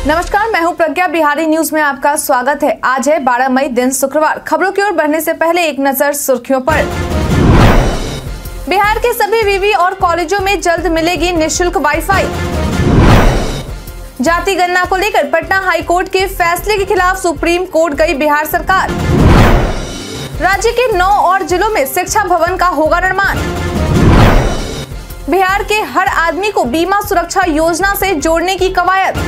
नमस्कार, मैं हूं प्रज्ञा। बिहारी न्यूज में आपका स्वागत है। आज है 12 मई, दिन शुक्रवार। खबरों की ओर बढ़ने से पहले एक नजर सुर्खियों पर। बिहार के सभी विवि और कॉलेजों में जल्द मिलेगी निःशुल्क वाईफाई। जाति गणना को लेकर पटना हाईकोर्ट के फैसले के खिलाफ सुप्रीम कोर्ट गई बिहार सरकार। राज्य के 9 और जिलों में शिक्षा भवन का होगा निर्माण। बिहार के हर आदमी को बीमा सुरक्षा योजना से जोड़ने की कवायद।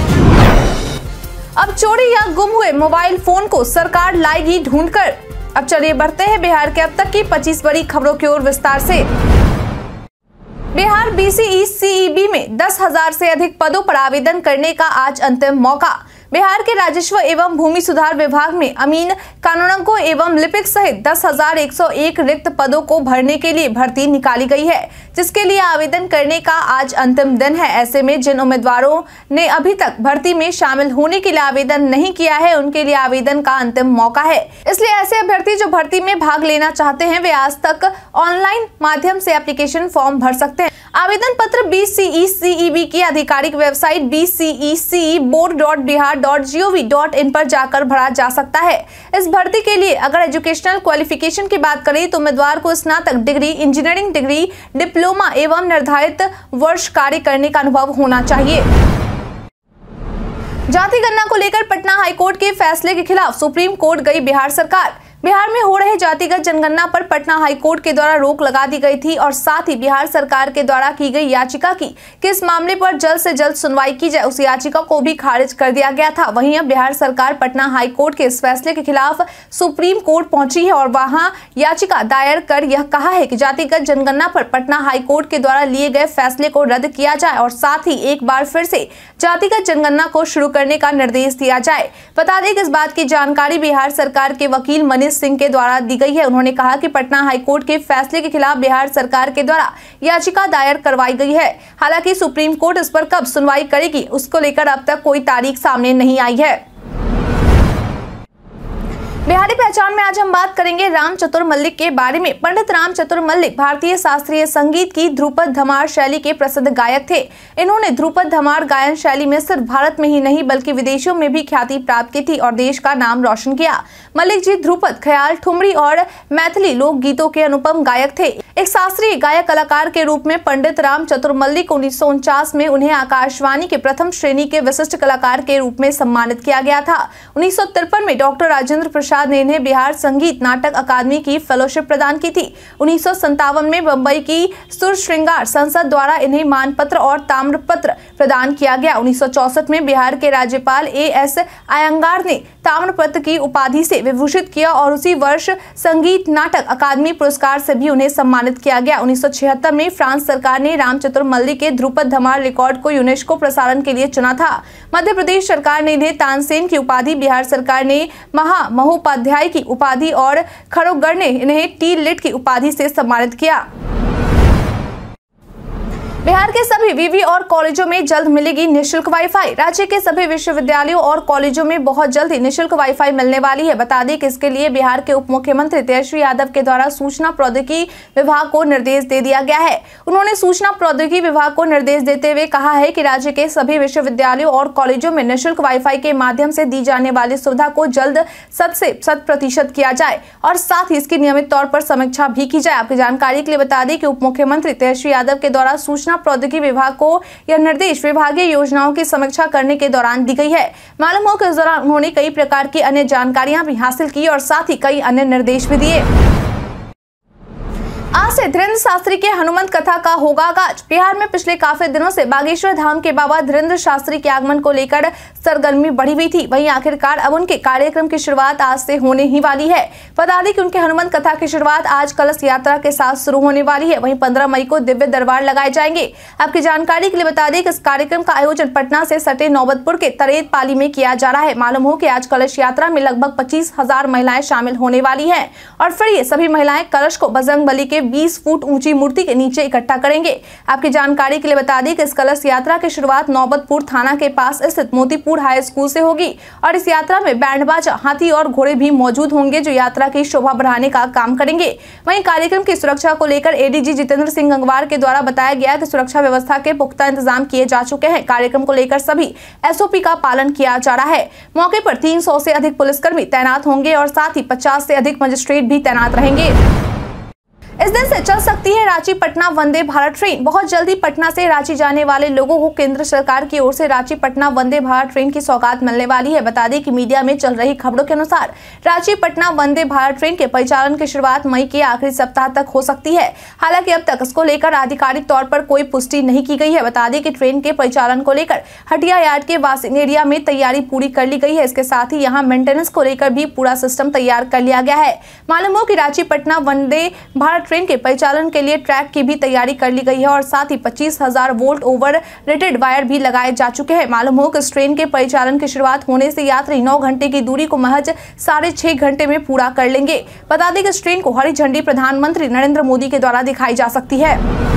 अब चोरी या गुम हुए मोबाइल फोन को सरकार लाएगी ढूंढकर। अब चलिए बढ़ते हैं बिहार के अब तक की 25 बड़ी खबरों की ओर विस्तार से। बिहार BCE-CEB में 10,000 से अधिक पदों पर आवेदन करने का आज अंतिम मौका। बिहार के राजस्व एवं भूमि सुधार विभाग में अमीन, कानूनगो एवं लिपिक सहित 10,101 रिक्त पदों को भरने के लिए भर्ती निकाली गई है, जिसके लिए आवेदन करने का आज अंतिम दिन है। ऐसे में जिन उम्मीदवारों ने अभी तक भर्ती में शामिल होने के लिए आवेदन नहीं किया है, उनके लिए आवेदन का अंतिम मौका है। इसलिए ऐसे अभ्यर्थी जो भर्ती में भाग लेना चाहते हैं, वे आज तक ऑनलाइन माध्यम से एप्लीकेशन फॉर्म भर सकते हैं। आवेदन पत्र BCE-CEB की आधिकारिक वेबसाइट bceceboard.bihar.gov.in पर जाकर भरा जा सकता है। इस भर्ती के लिए अगर एजुकेशनल क्वालिफिकेशन की बात करें तो उम्मीदवार को स्नातक डिग्री, इंजीनियरिंग डिग्री, डिप्लोमा एवं निर्धारित वर्ष कार्य करने का अनुभव होना चाहिए। जाति गणना को लेकर पटना हाईकोर्ट के फैसले के खिलाफ सुप्रीम कोर्ट गई बिहार सरकार। बिहार में हो रहे जातिगत जनगणना पर पटना हाईकोर्ट के द्वारा रोक लगा दी गई थी और साथ ही बिहार सरकार के द्वारा की गई याचिका की कि इस मामले पर जल्द से जल्द सुनवाई की जाए, उस याचिका को भी खारिज कर दिया गया था। वहीं अब बिहार सरकार पटना हाईकोर्ट के इस फैसले के खिलाफ सुप्रीम कोर्ट पहुंची है और वहां याचिका दायर कर यह कहा है कि जातिगत जनगणना पर पटना हाईकोर्ट के द्वारा लिए गए फैसले को रद्द किया जाए और साथ ही एक बार फिर से जातिगत जनगणना को शुरू करने का निर्देश दिया जाए। बता दें कि इस बात की जानकारी बिहार सरकार के वकील मनीष सिंह के द्वारा दी गई है। उन्होंने कहा कि पटना हाईकोर्ट के फैसले के खिलाफ बिहार सरकार के द्वारा याचिका दायर करवाई गई है। हालांकि सुप्रीम कोर्ट इस पर कब सुनवाई करेगी, उसको लेकर अब तक कोई तारीख सामने नहीं आई है। बिहारी पहचान में आज हम बात करेंगे राम चतुर मल्लिक के बारे में। पंडित राम चतुर मल्लिक भारतीय शास्त्रीय संगीत की ध्रुपद धमार शैली के प्रसिद्ध गायक थे। इन्होंने ध्रुपद धमार गायन शैली में सिर्फ भारत में ही नहीं बल्कि विदेशों में भी ख्याति प्राप्त की थी और देश का नाम रोशन किया। मल्लिक जी ध्रुपद, ख्याल, ठुमरी और मैथिली लोक गीतों के अनुपम गायक थे। एक शास्त्रीय गायक कलाकार के रूप में पंडित राम चतुर मल्लिक 1949 में उन्हें आकाशवाणी के प्रथम श्रेणी के विशिष्ट कलाकार के रूप में सम्मानित किया गया था। 1953 में डॉक्टर राजेंद्र प्रसाद ने इन्हें बिहार संगीत नाटक अकादमी की फेलोशिप प्रदान की थी। 1957 में बंबई की सुर श्रृंगार संसद द्वारा इन्हें मानपत्र और ताम्रपत्र प्रदान किया गया। 1964 में बिहार के राज्यपाल A.S. अयंगार ने ताम्रपत्र की उपाधि से विभूषित किया और उसी वर्ष संगीत नाटक अकादमी पुरस्कार से भी उन्हें सम्मानित किया गया। 1976 में फ्रांस सरकार ने राम चतुर मल्लिक के ध्रुपद धमार रिकॉर्ड को यूनेस्को प्रसारण के लिए चुना था। मध्य प्रदेश सरकार ने इन्हें तानसेन की उपाधि, बिहार सरकार ने महोपाध्याय की उपाधि और खड़गपुर ने इन्हें टी-लिट की उपाधि से सम्मानित किया। बिहार के सभी विवि और कॉलेजों में जल्द मिलेगी निःशुल्क वाईफाई। राज्य के सभी विश्वविद्यालयों और कॉलेजों में बहुत जल्द ही निःशुल्क वाईफाई मिलने वाली है। बता दें कि इसके लिए बिहार के उप मुख्यमंत्री तेजस्वी यादव के द्वारा सूचना प्रौद्योगिकी विभाग को निर्देश दे दिया गया है। उन्होंने सूचना प्रौद्योगिकी विभाग को निर्देश देते हुए कहा है कि राज्य के सभी विश्वविद्यालयों और कॉलेजों में निःशुल्क वाईफाई के माध्यम से दी जाने वाली सुविधा को जल्द 100% किया जाए और साथ ही इसकी नियमित तौर पर समीक्षा भी की जाए। आपकी जानकारी के लिए बता दें कि उप मुख्यमंत्री तेजस्वी यादव के द्वारा सूचना प्रौद्योगिकी विभाग को यह निर्देश विभागीय योजनाओं की समीक्षा करने के दौरान दी गई है। मालूम हो कि इस दौरान उन्होंने कई प्रकार की अन्य जानकारियां भी हासिल की और साथ ही कई अन्य निर्देश भी दिए। आज से धीरेन्द्र शास्त्री के हनुमंत कथा का होगा आगाज। बिहार में पिछले काफी दिनों से बागेश्वर धाम के बाबा धीरेन्द्र शास्त्री के आगमन को लेकर सरगर्मी बढ़ी हुई थी। वहीं आखिरकार अब उनके कार्यक्रम की शुरुआत आज से होने ही वाली है। बता दें कि उनके हनुमंत कथा की शुरुआत आज कलश यात्रा के साथ शुरू होने वाली है। वहीं 15 मई को दिव्य दरबार लगाए जाएंगे। आपकी जानकारी के लिए बता दें कि इस कार्यक्रम का आयोजन पटना से सटे नौबतपुर के तरेत पाली में किया जा रहा है। मालूम हो कि आज कलश यात्रा में लगभग 25,000 महिलाएं शामिल होने वाली है और फिर ये सभी महिलाएं कलश को बजरंगबली के के 20 फुट ऊंची मूर्ति के नीचे इकट्ठा करेंगे। आपकी जानकारी के लिए बता दें कि इस कलश यात्रा की शुरुआत नौबतपुर थाना के पास स्थित मोतीपुर हाई स्कूल से होगी और इस यात्रा में बैंड बाजा, हाथी और घोड़े भी मौजूद होंगे जो यात्रा की शोभा बढ़ाने का काम करेंगे। वहीं कार्यक्रम की सुरक्षा को लेकर एडीजी जितेंद्र सिंह गंगवार के द्वारा बताया गया कि सुरक्षा व्यवस्था के पुख्ता इंतजाम किए जा चुके हैं। कार्यक्रम को लेकर सभी एसओपी का पालन किया जा रहा है। मौके पर 300 से अधिक पुलिसकर्मी तैनात होंगे और साथ ही 50 से अधिक मजिस्ट्रेट भी तैनात रहेंगे। इस दिन से चल सकती है रांची पटना वंदे भारत ट्रेन। बहुत जल्दी पटना से रांची जाने वाले लोगों को केंद्र सरकार की ओर से रांची पटना वंदे भारत ट्रेन की सौगात मिलने वाली है। बता दें कि मीडिया में चल रही खबरों के अनुसार रांची पटना वंदे भारत ट्रेन के परिचालन की शुरुआत मई के आखिरी सप्ताह तक हो सकती है। हालांकि अब तक इसको लेकर आधिकारिक तौर पर कोई पुष्टि नहीं की गई है। बता दें कि ट्रेन के परिचालन को लेकर हटिया यार्ड के वासिंग एरिया में तैयारी पूरी कर ली गई है। इसके साथ ही यहाँ मेंटेनेंस को लेकर भी पूरा सिस्टम तैयार कर लिया गया है। मालूम हो कि रांची पटना वंदे भारत ट्रेन के परिचालन के लिए ट्रैक की भी तैयारी कर ली गई है और साथ ही 25,000 वोल्ट ओवर रेटेड वायर भी लगाए जा चुके हैं। मालूम हो कि इस ट्रेन के परिचालन की शुरुआत होने से यात्री 9 घंटे की दूरी को महज 6.5 घंटे में पूरा कर लेंगे। बता दें कि इस ट्रेन को हरी झंडी प्रधानमंत्री नरेंद्र मोदी के द्वारा दिखाई जा सकती है।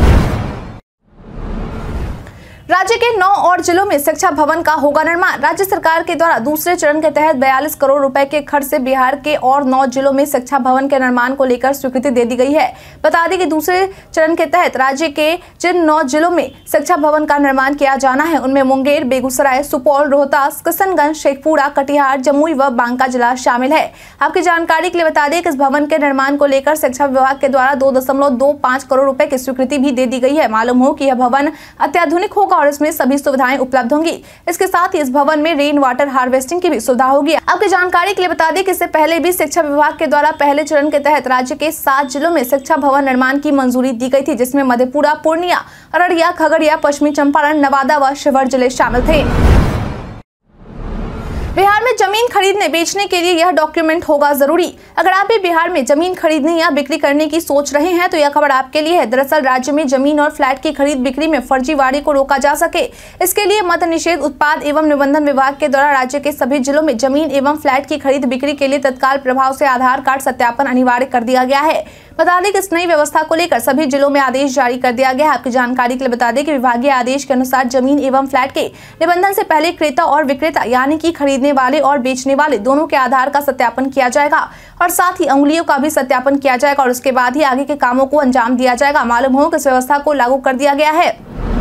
राज्य के 9 और जिलों में शिक्षा भवन का होगा निर्माण। राज्य सरकार के द्वारा दूसरे चरण के तहत 42 करोड़ रुपए के खर्च से बिहार के और 9 जिलों में शिक्षा भवन के निर्माण को लेकर स्वीकृति दे दी गई है। बता दें कि दूसरे चरण के तहत राज्य के जिन 9 जिलों में शिक्षा भवन का निर्माण किया जाना है उनमें मुंगेर, बेगूसराय, सुपौल, रोहतास, किशनगंज, शेखपुरा, कटिहार, जमुई व बांका जिला शामिल है। आपकी जानकारी के लिए बता दें कि इस भवन के निर्माण को लेकर शिक्षा विभाग के द्वारा 2.25 करोड़ रुपए की स्वीकृति भी दे दी गई है। मालूम हो कि यह भवन अत्याधुनिक होगा और इसमें सभी सुविधाएं उपलब्ध होंगी। इसके साथ ही इस भवन में रेन वाटर हार्वेस्टिंग की भी सुविधा होगी। आपकी जानकारी के लिए बता दें कि इससे पहले भी शिक्षा विभाग के द्वारा पहले चरण के तहत राज्य के 7 जिलों में शिक्षा भवन निर्माण की मंजूरी दी गई थी, जिसमें मधेपुरा, पूर्णिया, अररिया, खगड़िया, पश्चिमी चंपारण, नवादा व शिवहर जिले शामिल थे। बिहार में जमीन खरीदने बेचने के लिए यह डॉक्यूमेंट होगा जरूरी। अगर आप भी बिहार में जमीन खरीदने या बिक्री करने की सोच रहे हैं तो यह खबर आपके लिए है। दरअसल राज्य में जमीन और फ्लैट की खरीद बिक्री में फर्जीवाड़े को रोका जा सके, इसके लिए मद्य निषेध, उत्पाद एवं निबंधन विभाग के द्वारा राज्य के सभी जिलों में जमीन एवं फ्लैट की खरीद बिक्री के लिए तत्काल प्रभाव से आधार कार्ड सत्यापन अनिवार्य कर दिया गया है। बता दें कि इस नई व्यवस्था को लेकर सभी जिलों में आदेश जारी कर दिया गया है। आपकी जानकारी के लिए बता दें कि विभागीय आदेश के अनुसार जमीन एवं फ्लैट के निबंधन से पहले क्रेता और विक्रेता यानी कि खरीदने वाले और बेचने वाले दोनों के आधार का सत्यापन किया जाएगा और साथ ही अंगुलियों का भी सत्यापन किया जाएगा और उसके बाद ही आगे के कामों को अंजाम दिया जाएगा। मालूम हो कि इस व्यवस्था को लागू कर दिया गया है।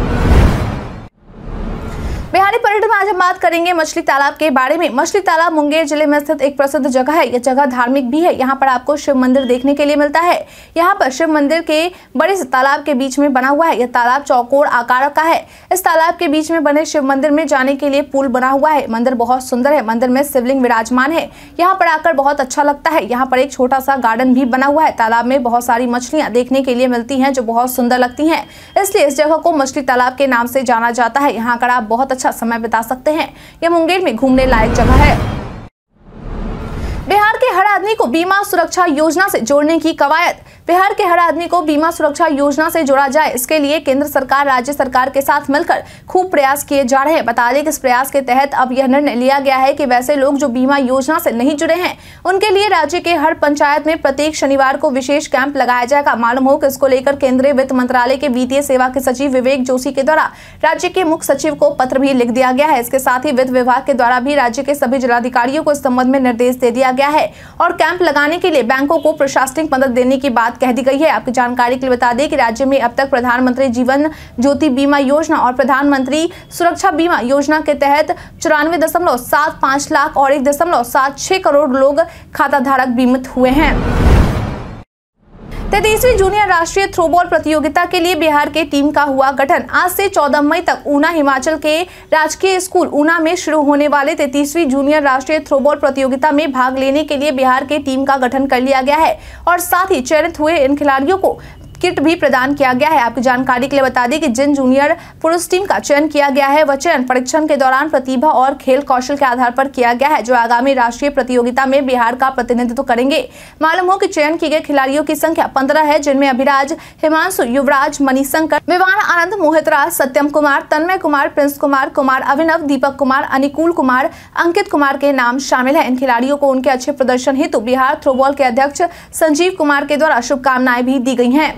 बिहारी पर्यटन में आज हम बात करेंगे मछली तालाब के बारे में। मछली तालाब मुंगेर जिले में स्थित एक प्रसिद्ध जगह है। यह जगह धार्मिक भी है। यहाँ पर आपको शिव मंदिर देखने के लिए मिलता है। यहाँ पर शिव मंदिर के बड़े से तालाब के बीच में बना हुआ है। यह तालाब चौकोर आकार का है। इस तालाब के बीच में बने शिव मंदिर में जाने के लिए पुल बना हुआ है। मंदिर बहुत सुंदर है। मंदिर में शिवलिंग विराजमान है। यहाँ पर आकर बहुत अच्छा लगता है। यहाँ पर एक छोटा सा गार्डन भी बना हुआ है। तालाब में बहुत सारी मछलियाँ देखने के लिए मिलती हैं जो बहुत सुंदर लगती हैं, इसलिए इस जगह को मछली तालाब के नाम से जाना जाता है। यहाँ आकर आप बहुत अच्छा समय बिता सकते हैं। यह मुंगेर में घूमने लायक जगह है। बिहार के हर आदमी को बीमा सुरक्षा योजना से जोड़ने की कवायद। बिहार के हर आदमी को बीमा सुरक्षा योजना से जोड़ा जाए, इसके लिए केंद्र सरकार राज्य सरकार के साथ मिलकर खूब प्रयास किए जा रहे हैं। बता दें कि इस प्रयास के तहत अब यह निर्णय लिया गया है कि वैसे लोग जो बीमा योजना से नहीं जुड़े हैं उनके लिए राज्य के हर पंचायत में प्रत्येक शनिवार को विशेष कैंप लगाया जाएगा। मालूम हो कि इसको लेकर केंद्रीय वित्त मंत्रालय के वित्तीय सेवा के सचिव विवेक जोशी के द्वारा राज्य के मुख्य सचिव को पत्र भी लिख दिया गया है। इसके साथ ही वित्त विभाग के द्वारा भी राज्य के सभी जिलाधिकारियों को इस संबंध में निर्देश दे दिया गया है और कैंप लगाने के लिए बैंकों को प्रशासनिक मदद देने की बात कह दी गई है। आपकी जानकारी के लिए बता दें कि राज्य में अब तक प्रधानमंत्री जीवन ज्योति बीमा योजना और प्रधानमंत्री सुरक्षा बीमा योजना के तहत 94.75 लाख और 1.76 करोड़ लोग खाता धारक बीमित हुए हैं। 33वीं जूनियर राष्ट्रीय थ्रोबॉल प्रतियोगिता के लिए बिहार के टीम का हुआ गठन। आज से 14 मई तक ऊना हिमाचल के राजकीय स्कूल ऊना में शुरू होने वाले 33वीं जूनियर राष्ट्रीय थ्रोबॉल प्रतियोगिता में भाग लेने के लिए बिहार के टीम का गठन कर लिया गया है और साथ ही चयनित हुए इन खिलाड़ियों को किट भी प्रदान किया गया है। आपकी जानकारी के लिए बता दें कि जिन जूनियर पुरुष टीम का चयन किया गया है वह चयन परीक्षण के दौरान प्रतिभा और खेल कौशल के आधार पर किया गया है, जो आगामी राष्ट्रीय प्रतियोगिता में बिहार का प्रतिनिधित्व करेंगे। मालूम हो कि चयन किए गए खिलाड़ियों की संख्या 15 है, जिनमें अभिराज, हिमांशु, युवराज, मणिशंकर, विवान आनंद, मोहितराज, सत्यम कुमार, तन्मय कुमार, प्रिंस कुमार, कुमार अभिनव, दीपक कुमार, अनुकूल कुमार, अंकित कुमार के नाम शामिल हैं। इन खिलाड़ियों को उनके अच्छे प्रदर्शन हेतु बिहार थ्रोबॉल के अध्यक्ष संजीव कुमार के द्वारा शुभकामनाएं भी दी गई हैं।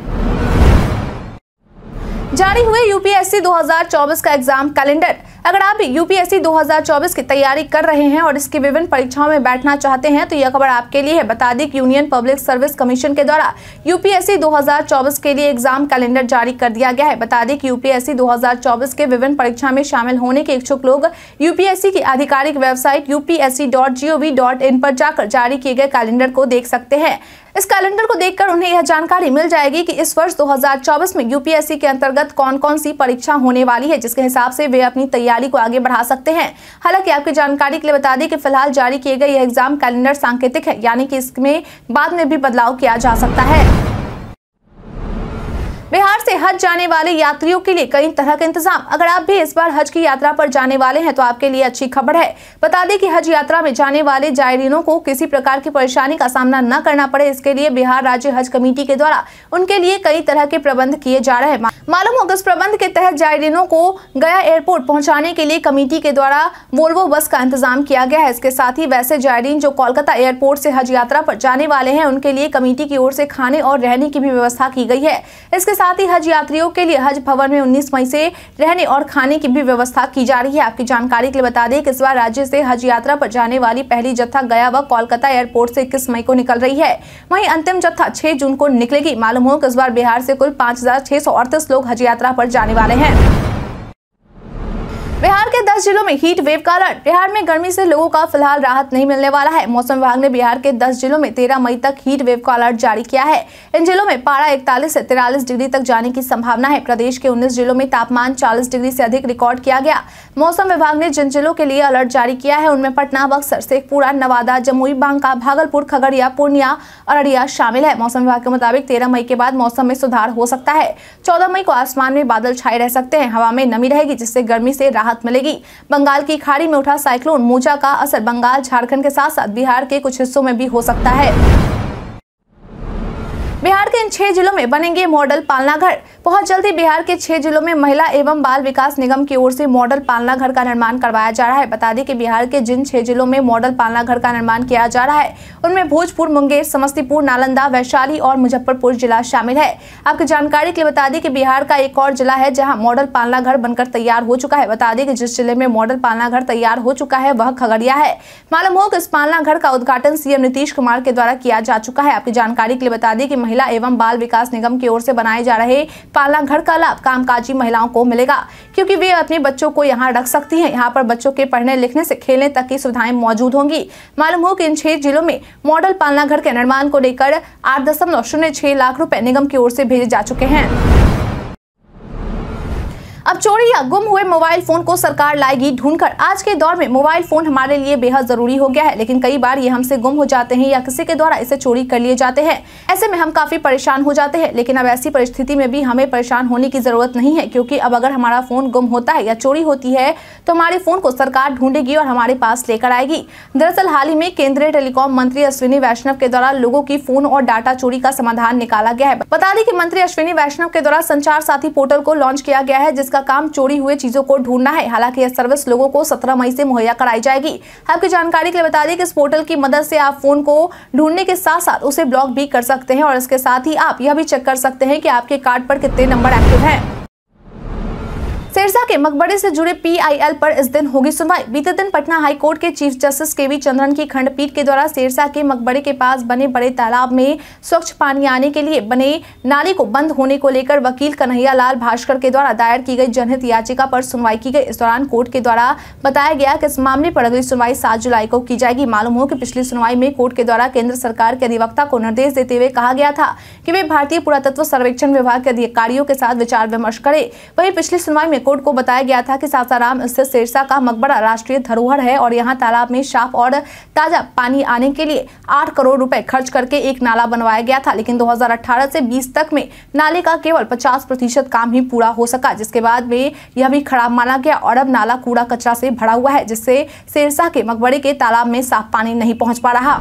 जारी हुए यूपीएससी 2024 का एग्जाम कैलेंडर। अगर आप भी यूपीएससी 2024 की तैयारी कर रहे हैं और इसकी विभिन्न परीक्षाओं में बैठना चाहते हैं तो यह खबर आपके लिए है। बता दें कि यूनियन पब्लिक सर्विस कमीशन के द्वारा यूपीएससी 2024 के लिए एग्जाम कैलेंडर जारी कर दिया गया है। बता दें कि यूपीएससी 2024 के विभिन्न परीक्षा में शामिल होने के इच्छुक लोग यूपीएससी की आधिकारिक वेबसाइट upsc.gov.in पर जाकर जारी किए गए कैलेंडर को देख सकते हैं। इस कैलेंडर को देखकर उन्हें यह जानकारी मिल जाएगी कि इस वर्ष 2024 में यूपीएससी के अंतर्गत कौन कौन सी परीक्षा होने वाली है, जिसके हिसाब से वे अपनी तैयारी को आगे बढ़ा सकते हैं। हालांकि आपकी जानकारी के लिए बता दें कि फिलहाल जारी किए गए यह एग्जाम कैलेंडर सांकेतिक है, यानी कि इसमें बाद में भी बदलाव किया जा सकता है। बिहार से हज जाने वाले यात्रियों के लिए कई तरह के इंतजाम। अगर आप भी इस बार हज की यात्रा पर जाने वाले हैं तो आपके लिए अच्छी खबर है। बता दें कि हज यात्रा में जाने वाले जायरीनों को किसी प्रकार की परेशानी का सामना न करना पड़े, इसके लिए बिहार राज्य हज कमेटी के द्वारा उनके लिए कई तरह के प्रबंध किए जा रहे हैं। मालूम होगा इस प्रबंध के तहत जायरीनों को गया एयरपोर्ट पहुंचाने के लिए कमेटी के द्वारा वोल्वो बस का इंतजाम किया गया है। इसके साथ ही वैसे जायरीन जो कोलकाता एयरपोर्ट से हज यात्रा पर जाने वाले हैं उनके लिए कमेटी की ओर से खाने और रहने की भी व्यवस्था की गई है। इसके साथ ही हज यात्रियों के लिए हज भवन में 19 मई से रहने और खाने की भी व्यवस्था की जा रही है। आपकी जानकारी के लिए बता दें कि इस बार राज्य से हज यात्रा पर जाने वाली पहली जत्था गया व कोलकाता एयरपोर्ट से 21 मई को निकल रही है। वहीं अंतिम जत्था 6 जून को निकलेगी। मालूम हो कि इस बार बिहार से कुल 5,638 लोग हज यात्रा पर जाने वाले हैं। बिहार के 10 जिलों में हीट वेव का अलर्ट। बिहार में गर्मी से लोगों का फिलहाल राहत नहीं मिलने वाला है। मौसम विभाग ने बिहार के 10 जिलों में 13 मई तक हीट वेव का अलर्ट जारी किया है। इन जिलों में पारा 41 से 43 डिग्री तक जाने की संभावना है। प्रदेश के 19 जिलों में तापमान 40 डिग्री से अधिक रिकॉर्ड किया गया। मौसम विभाग ने जिन जिलों के लिए अलर्ट जारी किया है उनमें पटना, बक्सर, शेखपुरा, नवादा, जमुई, बांका, भागलपुर, खगड़िया, पूर्णिया, अररिया शामिल है। मौसम विभाग के मुताबिक 13 मई के बाद मौसम में सुधार हो सकता है। 14 मई को आसमान में बादल छाए रह सकते हैं। हवा में नमी रहेगी जिससे गर्मी से राहत मिलेगी। बंगाल की खाड़ी में उठा साइक्लोन मोजा का असर बंगाल, झारखंड के साथ साथ बिहार के कुछ हिस्सों में भी हो सकता है। बिहार के इन 6 जिलों में बनेंगे मॉडल पालना घर। बहुत जल्दी बिहार के 6 जिलों में महिला एवं बाल विकास निगम की ओर से मॉडल पालना घर का निर्माण करवाया जा रहा है। बता दें कि बिहार के जिन 6 जिलों में मॉडल पालना घर का निर्माण किया जा रहा है उनमें भोजपुर, मुंगेर, समस्तीपुर, नालंदा, वैशाली और मुजफ्फरपुर जिला शामिल है। आपकी जानकारी के लिए बता दें कि बिहार का एक और जिला है जहाँ मॉडल पालना घर बनकर तैयार हो चुका है। बता दें कि जिस जिले में मॉडल पालना घर तैयार हो चुका है वह खगड़िया है। मालूम हो कि इस पालना घर का उद्घाटन सीएम नीतीश कुमार के द्वारा किया जा चुका है। आपकी जानकारी के लिए बता दें कि महिला एवं बाल विकास निगम की ओर से बनाए जा रहे पालना घर का लाभ कामकाजी महिलाओं को मिलेगा, क्योंकि वे अपने बच्चों को यहां रख सकती हैं। यहां पर बच्चों के पढ़ने लिखने से खेलने तक की सुविधाएं मौजूद होंगी। मालूम हो कि इन 6 जिलों में मॉडल पालना घर के निर्माण को लेकर 8.06 लाख रुपए निगम की ओर से भेजे जा चुके हैं। अब चोरी या गुम हुए मोबाइल फोन को सरकार लाएगी ढूंढकर। आज के दौर में मोबाइल फोन हमारे लिए बेहद जरूरी हो गया है, लेकिन कई बार ये हमसे गुम हो जाते हैं या किसी के द्वारा इसे चोरी कर लिए जाते हैं। ऐसे में हम काफी परेशान हो जाते हैं। लेकिन अब ऐसी परिस्थिति में भी हमें परेशान होने की जरूरत नहीं है, क्योंकि अब अगर हमारा फोन गुम होता है या चोरी होती है तो हमारे फोन को सरकार ढूंढेगी और हमारे पास लेकर आएगी। दरअसल हाल ही में केंद्रीय टेलीकॉम मंत्री अश्विनी वैष्णव के द्वारा लोगों की फोन और डाटा चोरी का समाधान निकाला गया है। बता दें कि मंत्री अश्विनी वैष्णव के द्वारा संचार साथी पोर्टल को लॉन्च किया गया है, जिसका काम चोरी हुए चीजों को ढूंढना है। हालांकि यह सर्विस लोगों को 17 मई से मुहैया कराई जाएगी। आपकी जानकारी के लिए बता दें कि इस पोर्टल की मदद से आप फोन को ढूंढने के साथ साथ उसे ब्लॉक भी कर सकते हैं और इसके साथ ही आप यह भी चेक कर सकते हैं कि आपके कार्ड पर कितने नंबर एक्टिव हैं। सिरसा के मकबरे से जुड़े पीआईएल पर इस दिन होगी सुनवाई। बीते दिन पटना हाई कोर्ट के चीफ जस्टिस केवी चंद्रन की खंडपीठ के द्वारा सिरसा के मकबरे के पास बने बड़े तालाब में स्वच्छ पानी आने के लिए बने नाले को बंद होने को लेकर वकील कन्हैया लाल भास्कर के द्वारा दायर की गई जनहित याचिका पर सुनवाई की गई। इस दौरान कोर्ट के द्वारा बताया गया कि इस मामले पर अगली सुनवाई 7 जुलाई को की जाएगी। मालूम हो कि पिछली सुनवाई में कोर्ट के द्वारा केंद्र सरकार के अधिवक्ता को निर्देश देते हुए कहा गया था कि वे भारतीय पुरातत्व सर्वेक्षण विभाग के अधिकारियों के साथ विचार विमर्श करे। वहीं पिछली सुनवाई में हाईकोर्ट को बताया गया था कि सासाराम स्थित शेरशाह का मकबरा राष्ट्रीय धरोहर है और यहाँ तालाब में साफ और ताजा पानी आने के लिए 8 करोड़ रुपए खर्च करके एक नाला बनवाया गया था, लेकिन 2018 से 20 तक में नाले का केवल 50% काम ही पूरा हो सका, जिसके बाद में यह भी खराब माना गया और अब नाला कूड़ा कचरा से भरा हुआ है, जिससे शेरशाह के मकबरे के तालाब में साफ पानी नहीं पहुंच पा रहा।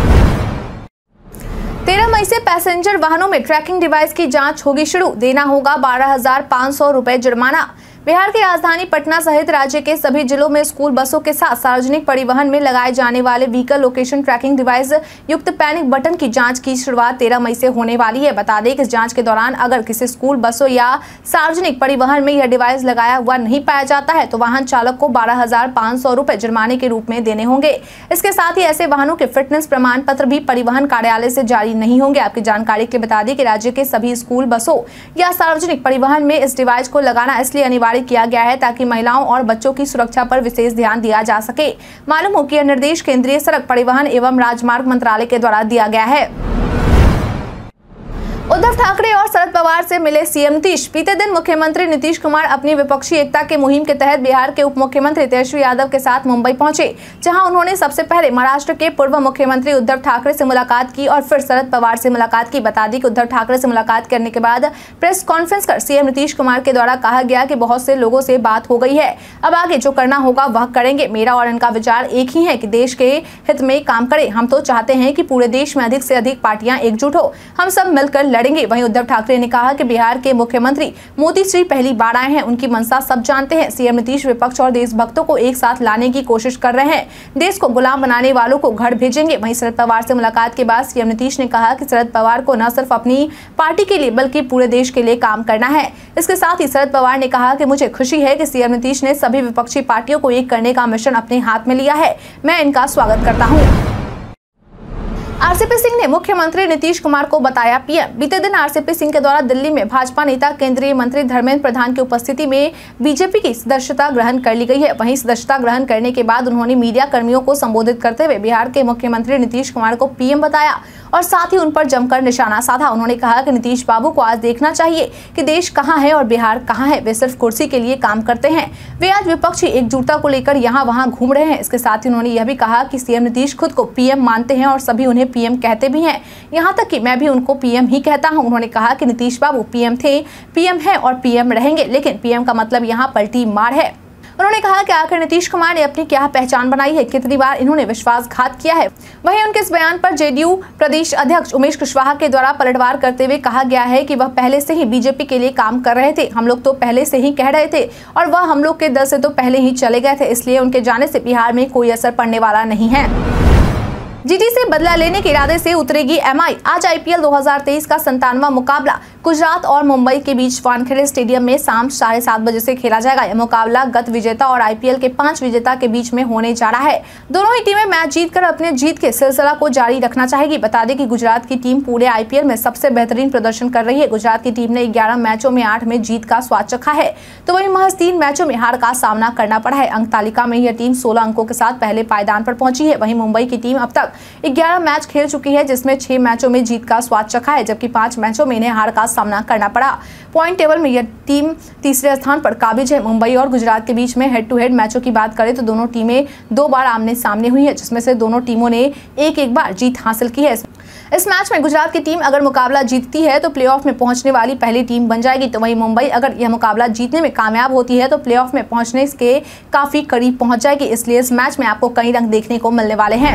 13 मई से पैसेंजर वाहनों में ट्रैकिंग डिवाइस की जांच होगी शुरू, देना होगा 12,500 रुपए जुर्माना। बिहार की राजधानी पटना सहित राज्य के सभी जिलों में स्कूल बसों के साथ सार्वजनिक परिवहन में लगाए जाने वाले व्हीकल लोकेशन ट्रैकिंग डिवाइस युक्त पैनिक बटन की जांच की शुरुआत 13 मई से होने वाली है। बता दें कि इस जांच के दौरान अगर किसी स्कूल बसों या सार्वजनिक परिवहन में यह डिवाइस लगाया हुआ नहीं पाया जाता है तो वाहन चालक को 12,500 रुपए जुर्माने के रूप में देने होंगे। इसके साथ ही ऐसे वाहनों के फिटनेस प्रमाण पत्र भी परिवहन कार्यालय से जारी नहीं होंगे। आपकी जानकारी के लिए बता दें कि राज्य के सभी स्कूल बसों या सार्वजनिक परिवहन में इस डिवाइस को लगाना इसलिए अनिवार्य किया गया है ताकि महिलाओं और बच्चों की सुरक्षा पर विशेष ध्यान दिया जा सके। मालूम हो कि यह निर्देश केंद्रीय सड़क परिवहन एवं राजमार्ग मंत्रालय के द्वारा दिया गया है। उद्धव ठाकरे और शरद पवार से मिले सीएम नीतीश। बीते दिन मुख्यमंत्री नीतीश कुमार अपनी विपक्षी एकता के मुहिम के तहत बिहार के उप मुख्यमंत्री तेजस्वी यादव के साथ मुंबई पहुंचे, जहां उन्होंने सबसे पहले महाराष्ट्र के पूर्व मुख्यमंत्री उद्धव ठाकरे से मुलाकात की और फिर शरद पवार से मुलाकात की। बता दी कि उद्धव ठाकरे से मुलाकात करने के बाद प्रेस कॉन्फ्रेंस कर सीएम नीतीश कुमार के द्वारा कहा गया कि बहुत से लोगों से बात हो गई है, अब आगे जो करना होगा वह करेंगे। मेरा और इनका विचार एक ही है कि देश के हित में काम करें। हम तो चाहते हैं कि पूरे देश में अधिक से अधिक पार्टियां एकजुट हो, हम सब मिलकर लड़ेंगे। वहीं उद्धव ठाकरे ने कहा कि बिहार के मुख्यमंत्री मोदी श्री पहली बार आए हैं, उनकी मंशा सब जानते हैं। सीएम नीतीश विपक्ष और देशभक्तों को एक साथ लाने की कोशिश कर रहे हैं, देश को गुलाम बनाने वालों को घर भेजेंगे। वहीं शरद पवार से मुलाकात के बाद सीएम नीतीश ने कहा कि शरद पवार को न सिर्फ अपनी पार्टी के लिए बल्कि पूरे देश के लिए काम करना है। इसके साथ ही शरद पवार ने कहा कि मुझे खुशी है कि सीएम नीतीश ने सभी विपक्षी पार्टियों को एक करने का मिशन अपने हाथ में लिया है, मैं इनका स्वागत करता हूँ। आरसीपी सिंह ने मुख्यमंत्री नीतीश कुमार को बताया पीएम। बीते दिन आरसीपी सिंह के द्वारा दिल्ली में भाजपा नेता केंद्रीय मंत्री धर्मेंद्र प्रधान की उपस्थिति में बीजेपी की सदस्यता ग्रहण कर ली गई है। वहीं सदस्यता ग्रहण करने के बाद उन्होंने मीडिया कर्मियों को संबोधित करते हुए बिहार के मुख्यमंत्री नीतीश कुमार को पीएम बताया और साथ ही उन पर जमकर निशाना साधा। उन्होंने कहा कि नीतीश बाबू को आज देखना चाहिए कि देश कहां है और बिहार कहां है। वे सिर्फ कुर्सी के लिए काम करते हैं। वे आज विपक्षी एकजुटता को लेकर यहां वहां घूम रहे हैं। इसके साथ ही उन्होंने यह भी कहा कि सीएम नीतीश खुद को पीएम मानते हैं और सभी उन्हें पीएम कहते भी हैं, यहां तक कि मैं भी उनको पीएम ही कहता हूं। उन्होंने कहा कि नीतीश बाबू पीएम थे, पीएम है और पीएम रहेंगे, लेकिन पीएम का मतलब यहां पलटी मार है। उन्होंने कहा कि आखिर नीतीश कुमार ने अपनी क्या पहचान बनाई है, कितनी बार इन्होंने विश्वासघात किया है। वहीं उनके इस बयान पर जेडीयू प्रदेश अध्यक्ष उमेश कुशवाहा के द्वारा पलटवार करते हुए कहा गया है कि वह पहले से ही बीजेपी के लिए काम कर रहे थे। हम लोग तो पहले से ही कह रहे थे और वह हम लोग के दल से तो पहले ही चले गए थे, इसलिए उनके जाने से बिहार में कोई असर पड़ने वाला नहीं है। जीटी से बदला लेने के इरादे से उतरेगी एमआई। आज आईपीएल 2023 का 57वां मुकाबला गुजरात और मुंबई के बीच वानखेड़े स्टेडियम में शाम 7:30 बजे से खेला जाएगा। यह मुकाबला गत विजेता और आईपीएल के 5 विजेता के बीच में होने जा रहा है। दोनों ही टीमें मैच जीतकर अपने जीत के सिलसिला को जारी रखना चाहेगी। बता दें कि गुजरात की टीम पूरे आईपीएल में सबसे बेहतरीन प्रदर्शन कर रही है। गुजरात की टीम ने 11 मैचों में 8 में जीत का स्वाद चखा है, तो वहीं महज 3 मैचों में हार का सामना करना पड़ा है। अंक तालिका में यह टीम 16 अंकों के साथ पहले पायदान पर पहुंची है। वहीं मुंबई की टीम अब तक 11 मैच खेल चुकी है, जिसमें 6 मैचों में जीत का स्वाद चखा है, जबकि 5 मैचों में इन्हें हार का सामना करना पड़ा। पॉइंट टेबल में यह टीम तीसरे स्थान पर काबिज है। मुंबई और गुजरात के बीच में हेड टू हेड मैचों की बात करें तो दोनों टीमें 2 बार आमने सामने हुई है, जिसमें से दोनों टीमों ने एक बार जीत हासिल की है। इस मैच में गुजरात की टीम अगर मुकाबला जीतती है तो प्लेऑफ में पहुंचने वाली पहली टीम बन जाएगी, तो वहीं मुंबई अगर यह मुकाबला जीतने में कामयाब होती है तो प्लेऑफ में पहुंचने के काफी करीब पहुंच जाएगी। इसलिए इस मैच में आपको कई रंग देखने को मिलने वाले हैं।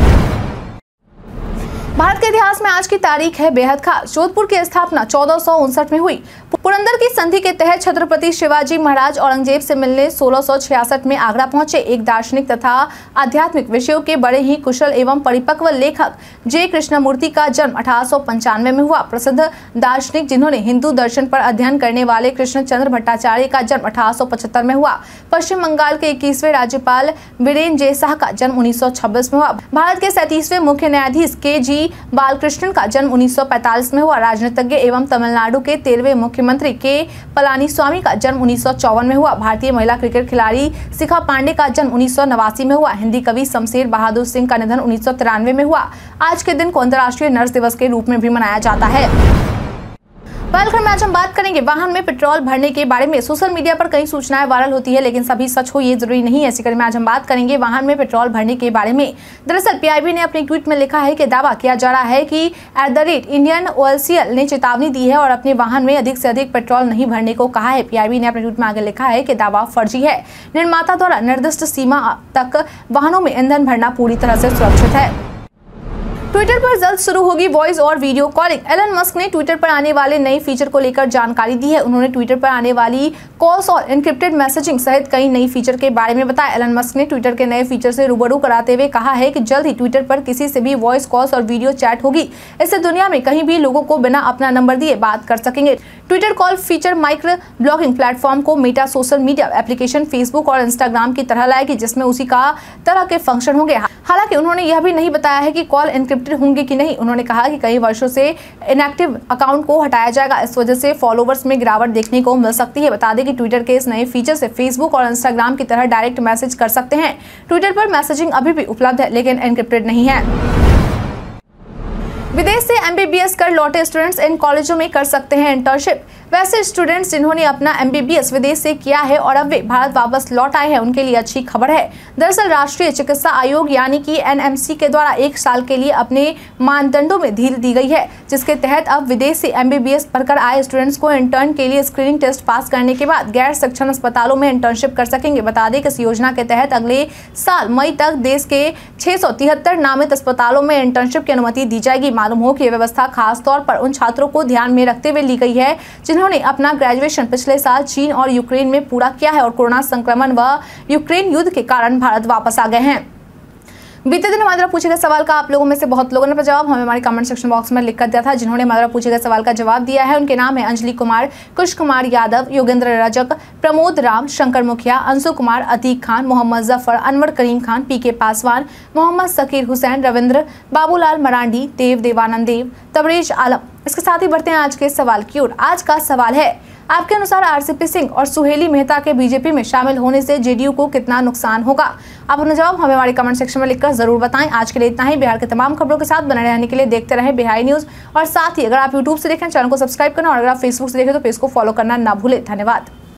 भारत के इतिहास में आज की तारीख है बेहद खास। जोधपुर की स्थापना 1459 में हुई। पुरंदर की संधि के तहत छत्रपति शिवाजी महाराज औरंगजेब से मिलने 1666 में आगरा पहुंचे। एक दार्शनिक तथा आध्यात्मिक विषयों के बड़े ही कुशल एवं परिपक्व लेखक जे कृष्णमूर्ति का जन्म 1895 में हुआ। प्रसिद्ध दार्शनिक जिन्होंने हिंदू दर्शन पर अध्ययन करने वाले कृष्णचंद्र भट्टाचार्य का जन्म 1875 में हुआ। पश्चिम बंगाल के 21वें राज्यपाल वीरेन जय शाह का जन्म 1926 में हुआ। भारत के 37वें मुख्य न्यायाधीश के.जी. बालकृष्णन का जन्म 1945 में हुआ। राजनीतिज्ञ एवं तमिलनाडु के 13वें मुख्यमंत्री के पलानीस्वामी का जन्म 1954 में हुआ। भारतीय महिला क्रिकेट खिलाड़ी शिखा पांडे का जन्म 1989 में हुआ। हिंदी कवि शमशेर बहादुर सिंह का निधन 1993 में हुआ। आज के दिन को अंतर्राष्ट्रीय नर्स दिवस के रूप में भी मनाया जाता है। पहलकर में आज हम बात करेंगे वाहन में पेट्रोल भरने के बारे में। सोशल मीडिया पर कई सूचनाएं वायरल होती है, लेकिन सभी सच हो ये जरूरी नहीं है। इसी कड़ी में आज हम बात करेंगे वाहन में पेट्रोल भरने के बारे में। दरअसल पीआईबी ने अपने ट्वीट में लिखा है कि दावा किया जा रहा है कि @इंडियन OLCL ने चेतावनी दी है और अपने वाहन में अधिक से अधिक पेट्रोल नहीं भरने को कहा है। पीआईबी ने अपने ट्वीट में आगे लिखा है कि दावा फर्जी है। निर्माता द्वारा निर्दिष्ट सीमा तक वाहनों में ईंधन भरना पूरी तरह से सुरक्षित है। ट्विटर पर जल्द शुरू होगी वॉइस और वीडियो कॉलिंग। एलन मस्क ने ट्विटर पर आने वाले नए फीचर को लेकर जानकारी दी है। उन्होंने ट्विटर पर आने वाली कॉल्स और एन्क्रिप्टेड मैसेजिंग सहित कई नई फीचर के बारे में बताया। एलन मस्क ने ट्विटर के नए फीचर से रूबरू कराते हुए कहा है कि जल्द ही ट्विटर पर किसी से भी वॉइस कॉल्स और वीडियो चैट होगी। इससे दुनिया में कहीं भी लोगों को बिना अपना नंबर दिए बात कर सकेंगे। Twitter call feature micro blogging platform को Meta social media application Facebook और इंस्टाग्राम की तरह लाएगी, जिसमें उसी का तरह के फंक्शन होंगे। हालांकि उन्होंने यह भी नहीं बताया है कि कॉल एन्क्रिप्टेड होंगे कि नहीं। उन्होंने कहा कि कई वर्षों से इनएक्टिव अकाउंट को हटाया जाएगा, इस वजह से फॉलोवर्स में गिरावट देखने को मिल सकती है। बता दें कि ट्विटर के इस नए फीचर से फेसबुक और इंस्टाग्राम की तरह डायरेक्ट मैसेज कर सकते हैं। ट्विटर पर मैसेजिंग अभी भी उपलब्ध है, लेकिन एन्क्रिप्टेड नहीं है। विदेश से MBBS कर लौटे स्टूडेंट्स इन कॉलेजों में कर सकते हैं इंटर्नशिप। वैसे स्टूडेंट्स जिन्होंने अपना MBBS विदेश से किया है और अब वे भारत वापस लौट आए हैं, उनके लिए अच्छी खबर है। दरअसल राष्ट्रीय चिकित्सा आयोग यानी कि NMC के द्वारा 1 साल के लिए अपने मानदंडों में ढील दी गई है, जिसके तहत अब विदेश से MBBS पढ़कर आए स्टूडेंट्स को इंटर्न के लिए स्क्रीनिंग टेस्ट पास करने के बाद गैर शिक्षण अस्पतालों में इंटर्नशिप कर सकेंगे। बता दें कि इस योजना के तहत अगले साल मई तक देश के 673 नामित अस्पतालों में इंटर्नशिप की अनुमति दी जाएगी। मालूम हो कि यह व्यवस्था खास तौर पर उन छात्रों को ध्यान में रखते हुए ली गई है जिन्होंने अपना ग्रेजुएशन पिछले साल चीन और यूक्रेन में पूरा किया है और कोरोना संक्रमण व यूक्रेन युद्ध के कारण भारत वापस आ गए हैं। बीते दिन हमारे द्वारा पूछे गए सवाल का आप लोगों में से बहुत लोगों ने जवाब हमें हमारे कमेंट सेक्शन बॉक्स में लिख कर दिया था। जिन्होंने हमारे द्वारा पूछे गए सवाल का जवाब दिया है उनके नाम है अंजलि कुमार, कुश कुमार यादव, योगेंद्र रजक, प्रमोद राम, शंकर मुखिया, अंशु कुमार, अतीक खान, मोहम्मद जफर, अनवर करीम खान, PK पासवान, मोहम्मद सकीर हुसैन, रविंद्र, बाबूलाल मरांडी, देव देवानंद देव, तबरेज आलम। इसके साथ ही बढ़ते हैं आज के सवाल की ओर। आज का सवाल है, आपके अनुसार RCP सिंह और सुहेली मेहता के बीजेपी में शामिल होने से JDU को कितना नुकसान होगा? आप अपना जवाब हमें हमारे कमेंट सेक्शन में लिखकर जरूर बताएं। आज के लिए इतना ही। बिहार के तमाम खबरों के साथ बने रहने के लिए देखते रहें बिहारी न्यूज। और साथ ही अगर आप YouTube से देखें चैनल को सब्सक्राइब करना और अगर आप Facebook से देखें तो पेज को फॉलो करना ना भूलें। धन्यवाद।